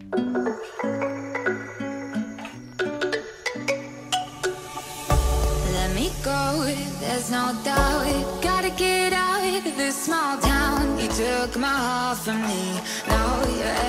Let me go, there's no doubt. Gotta get out of this small town. You took my heart from me, now you're